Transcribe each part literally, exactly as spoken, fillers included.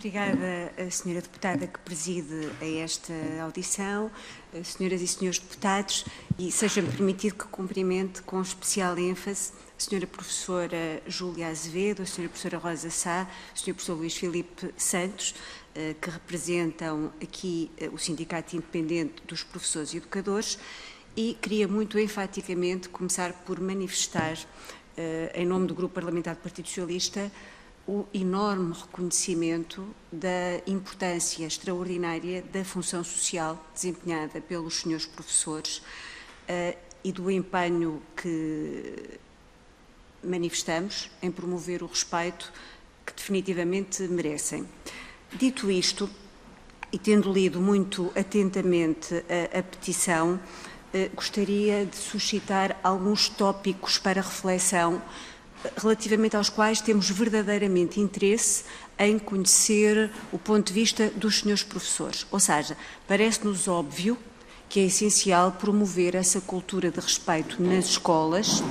Obrigada, a senhora deputada que preside a esta audição, senhoras e senhores deputados, e seja-me permitido que cumprimente com especial ênfase a senhora professora Júlia Azevedo, a senhora professora Rosa Sá, o senhor professor Luís Filipe Santos, que representam aqui o Sindicato Independente dos Professores e Educadores, e queria muito enfaticamente começar por manifestar, em nome do Grupo Parlamentar do Partido Socialista, o enorme reconhecimento da importância extraordinária da função social desempenhada pelos senhores professores uh, e do empenho que manifestamos em promover o respeito que definitivamente merecem. Dito isto, e tendo lido muito atentamente a, a petição, uh, gostaria de suscitar alguns tópicos para reflexão relativamente aos quais temos verdadeiramente interesse em conhecer o ponto de vista dos senhores professores. Ou seja, parece-nos óbvio que é essencial promover essa cultura de respeito nas escolas,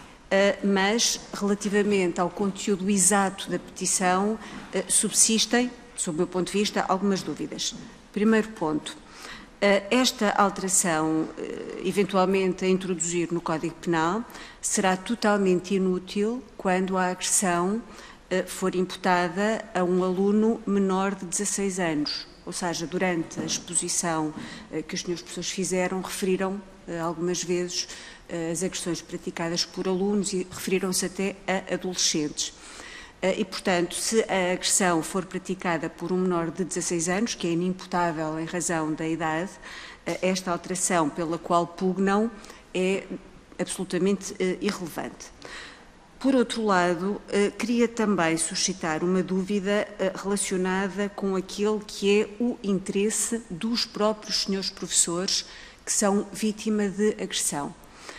mas relativamente ao conteúdo exato da petição subsistem, sob o meu ponto de vista, algumas dúvidas. Primeiro ponto. Esta alteração, eventualmente a introduzir no Código Penal, será totalmente inútil quando a agressão for imputada a um aluno menor de dezasseis anos. Ou seja, durante a exposição que os senhores professores fizeram, referiram algumas vezes as agressões praticadas por alunos e referiram-se até a adolescentes. E, portanto, se a agressão for praticada por um menor de dezasseis anos, que é inimputável em razão da idade, esta alteração pela qual pugnam é absolutamente irrelevante. Por outro lado, queria também suscitar uma dúvida relacionada com aquele que é o interesse dos próprios senhores professores que são vítima de agressão.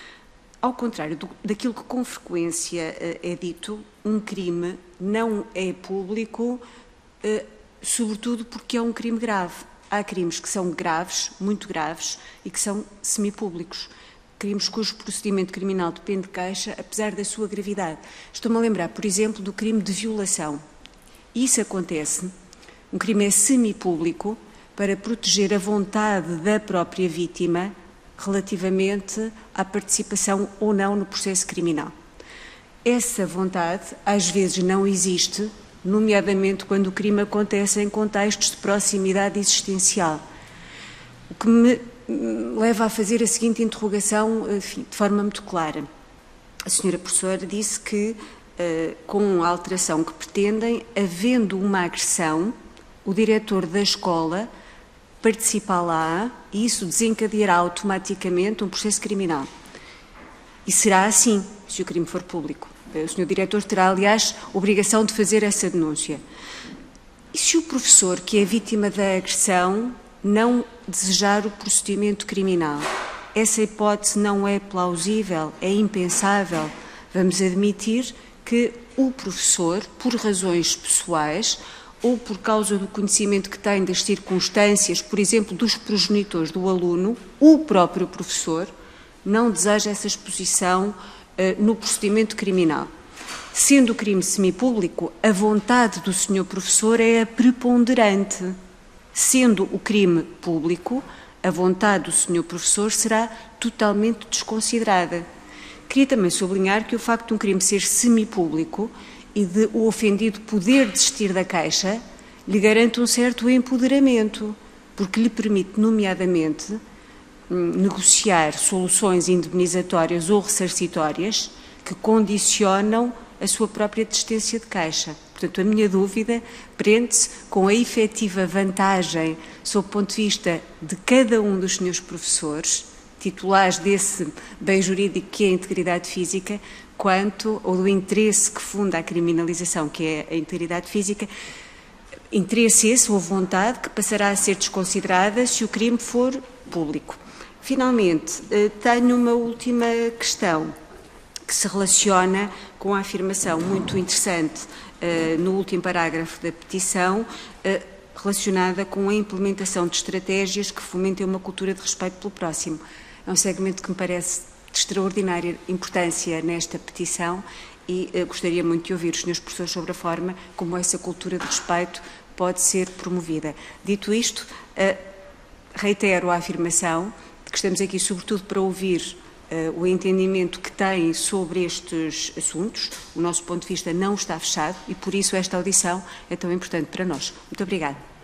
Ao contrário do, daquilo que com frequência uh, é dito, um crime não é público, uh, sobretudo porque é um crime grave. Há crimes que são graves, muito graves, e que são semipúblicos. Crimes cujo procedimento criminal depende de queixa, apesar da sua gravidade. Estou-me a lembrar, por exemplo, do crime de violação. Isso acontece, um crime é semipúblico, para proteger a vontade da própria vítima relativamente à participação ou não no processo criminal. Essa vontade, às vezes, não existe, nomeadamente quando o crime acontece em contextos de proximidade existencial. O que me leva a fazer a seguinte interrogação, enfim, de forma muito clara. A senhora professora disse que, uh, com a alteração que pretendem, havendo uma agressão, o diretor da escola participar lá e isso desencadeará automaticamente um processo criminal. E será assim, se o crime for público. O senhor diretor terá, aliás, obrigação de fazer essa denúncia. E se o professor, que é vítima da agressão, não desejar o procedimento criminal? Essa hipótese não é plausível, é impensável. Vamos admitir que o professor, por razões pessoais, ou por causa do conhecimento que tem das circunstâncias, por exemplo, dos progenitores do aluno, o próprio professor não deseja essa exposição uh, no procedimento criminal. Sendo o crime semipúblico, a vontade do senhor professor é a preponderante. Sendo o crime público, a vontade do senhor professor será totalmente desconsiderada. Queria também sublinhar que o facto de um crime ser semipúblico e de o ofendido poder desistir da queixa, lhe garante um certo empoderamento, porque lhe permite, nomeadamente, negociar soluções indemnizatórias ou ressarcitórias que condicionam a sua própria desistência de queixa. Portanto, a minha dúvida prende-se com a efetiva vantagem, sob o ponto de vista de cada um dos senhores professores, titulares desse bem jurídico que é a integridade física, quanto ou do interesse que funda a criminalização, que é a integridade física, interesse esse ou vontade que passará a ser desconsiderada se o crime for público. Finalmente, tenho uma última questão que se relaciona com a afirmação muito interessante no último parágrafo da petição, relacionada com a implementação de estratégias que fomentem uma cultura de respeito pelo próximo. É um segmento que me parece de extraordinária importância nesta petição e uh, gostaria muito de ouvir os senhores professores sobre a forma como essa cultura de respeito pode ser promovida. Dito isto, reitero a afirmação de que estamos aqui sobretudo para ouvir o entendimento que têm sobre estes assuntos. O nosso ponto de vista não está fechado e, por isso, esta audição é tão importante para nós. Muito obrigada.